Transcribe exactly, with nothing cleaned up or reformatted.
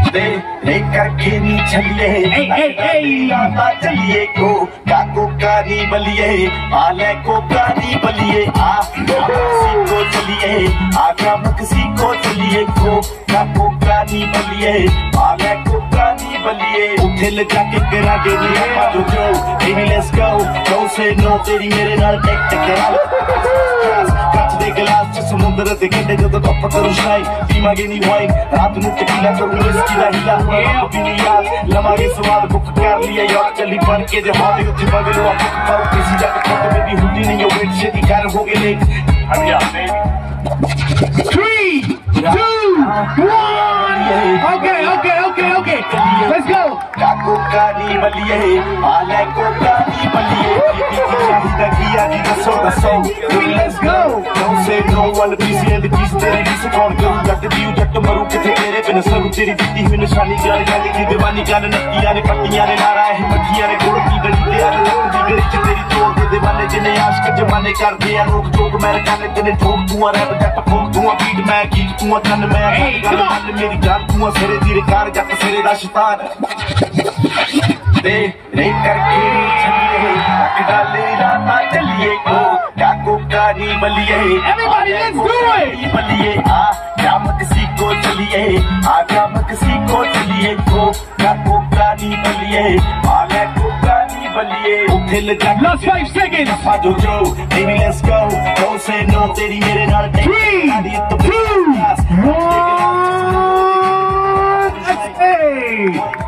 तेरे करके नी चलिए आता चलिए को काको कारी बलिए आले को कारी बलिए आ किसी को चलिए आगा किसी को चलिए को काको कारी बलिए आले को कारी बलिए उठे जाके करा दे जो जो baby let's go don't say no तेरी मेरे नाल टेक टकरा ਕੱਚ ਦੇ ਗਲਾਸ ਚ ਸਮੁੰਦਰ ਦੇ ਕੰਢੇ ਜਦੋਂ ਟੱਪ ਕਰੂ ਸ਼ਾਈ ਪੀਵਾਂਗੇ ਨੀ ਵਾਈਨ ਰਾਤ ਨੂੰ ਟਕੀਲਾ ਕਰੂ ਵਿਸਕੀ ਦਾ ਹੀਲਾ ਵੀ ਨੀ ਯਾਰ ਲਵਾਂਗੇ ਸਵਾਦ ਬੁੱਕ ਕਰ ਲਿਆ ਯਾਰ ਚੱਲੀ ਬਣ ਕੇ ਜੇ ਹਾਦੇ ਉੱਤੇ ਬਗਲੋ ਆ ਬੁੱਕ ਪਾਉ ਕਿਸੇ ਜੱਟ ਫੋਟੋ ਮੇਰੀ ਹੁੰਦੀ ਨਹੀਂ ਉਹ ਵੇਟ ਛੇਤੀ ਕਰ ਹੋ ਗਏ ਲੇਟ ਹਟ ਜਾ three two one okay okay okay okay let's go ਕਾਕੂ ਕਾਨੀ ਬਲੀਏ ਆਲੇ ਕੋ ਕਾਨੀ ਬਲੀਏ ਚਾਹੀਦਾ ਕੀ ਆ ਜੀ ਦੱਸੋ ਦੱਸੋ let's go don't say no one piece and the piece ਤੇਰੀ ਵੀ ਸੁਣ ਕੇ ਜੱਟ ਦੀ ਜੱਟ ਮਰੂ ਕਿਥੇ ਤੇਰੇ ਬਿਨ ਸਰੂ ਤੇਰੀ ਦਿੱਤੀ ਹੋਈ ਨਿਸ਼ਾਨੀ ਗੱਲ ਗੱਲ ਦੀ دیਵਾਨੀ ਗੱਲ ਨੱਤੀਆਂ ਨੇ ਪੱਟੀਆਂ ਨੇ ਨਾਰਾ ਇਹ ਮੱਖੀਆਂ ਨੇ ਗੋੜ ਦੀ ਗਲੀ ਤੇ ਆ ਲੱਕ ਦੀ ਗਲੀ ਚ ਤੇਰੀ ਤੋੜ ਦੇ دیਵਾਨੇ ਜਿਨੇ ਆਸ਼ਕ ਜਮਾਨੇ ਕਰਦੇ ਆ ਰੋਕ ਜੋਗ ਮੈਂ ਕਾਨੇ ਤੇਨੇ ਠੋਕ ਤੂੰ ਆ ਰੈਪ ਜੱਟ ਫੋਕ ਤੂੰ ਆ ਬੀਟ ਮੈਂ ਗੀਤ ਤੂੰ ਆ ਕੰਨ ਮੈਂ ਗੱਲ ਗੱਲ ਮੇਰੀ ਜਾਨ ਤੂੰ ਆ ਸਿਰੇ ਦੀ ਰਿਕਾਰ ਜੱਟ ਸਿਰੇ ਦਾ ਸ਼ੈਤਾਨ तेरे करके चलिए डाले राता चलिए को काको कारी बलिए everybody let's do it बलिए आ जाम किसी को चलिए आ जाम किसी को चलिए को काको कारी बलिए आले को कारी बलिए उठे जा last five seconds जो जो baby let's go don't say no तेरी मेरे नाल three two one hey